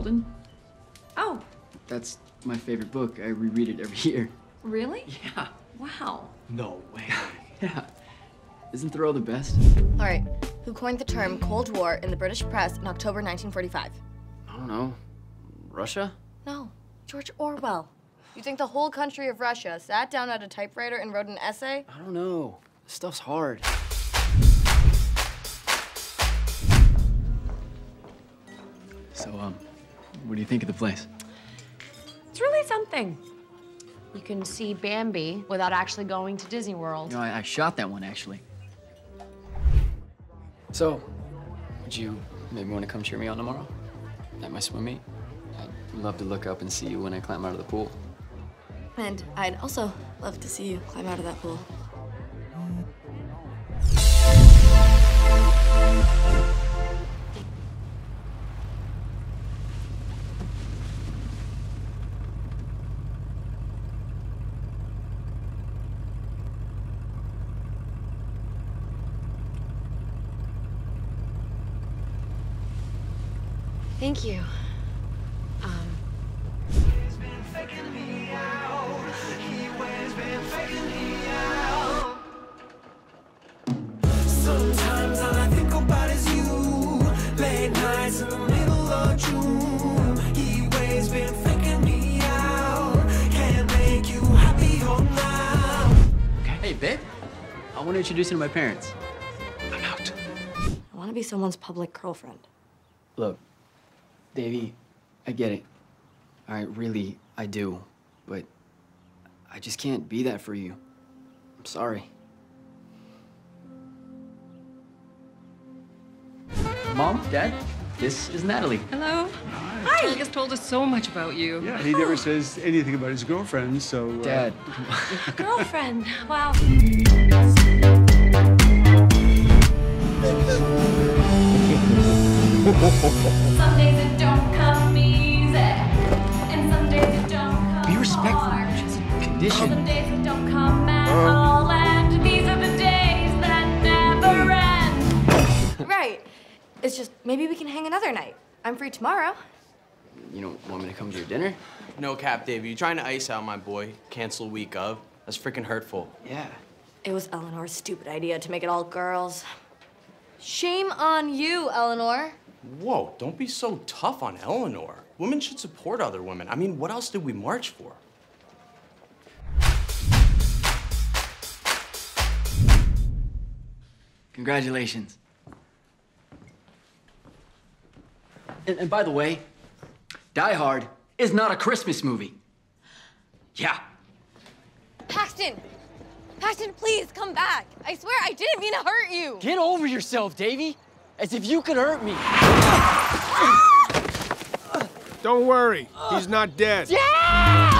Walden? Oh. That's my favorite book. I reread it every year. Really? Yeah. Wow. No way. Yeah. Isn't Thoreau the best? All right, who coined the term Cold War in the British press in October 1945? I don't know. Russia? No, George Orwell. You think the whole country of Russia sat down at a typewriter and wrote an essay? I don't know. This stuff's hard. So, what do you think of the place? It's really something. You can see Bambi without actually going to Disney World. You know, I shot that one, actually. So, would you maybe want to come cheer me on tomorrow? At my swim meet? I'd love to look up and see you when I climb out of the pool. And I'd also love to see you climb out of that pool. Thank you. Sometimes all I think about is you. Late nights in the middle of June. He always been faking me out. Can't make you happier now. Okay. Hey, babe. I want to introduce you to my parents. I'm out. I want to be someone's public girlfriend. Look, Davey, I get it. All right, really, I do. But I just can't be that for you. I'm sorry. Mom, Dad, this is Natalie. Hello. Hi. He just told us so much about you. Yeah, he never says anything about his girlfriend, so... Dad. Girlfriend. Wow. Some days it don't come easy, and some days it don't come Be respectful. hard. Just All the condition. days it don't come at all, and these are the days that never end. Right. It's just, maybe we can hang another night. I'm free tomorrow. You don't want me to come to your dinner? No cap, Dave. You trying to ice out my boy? Cancel week of? That's freaking hurtful. Yeah. It was Eleanor's stupid idea to make it all girls. Shame on you, Eleanor. Whoa, don't be so tough on Eleanor. Women should support other women. I mean, what else did we march for? Congratulations. And by the way, Die Hard is not a Christmas movie. Yeah. Paxton! Paxton, please come back. I swear I didn't mean to hurt you. Get over yourself, Davey. As if you could hurt me. Don't worry, he's not dead. Yeah!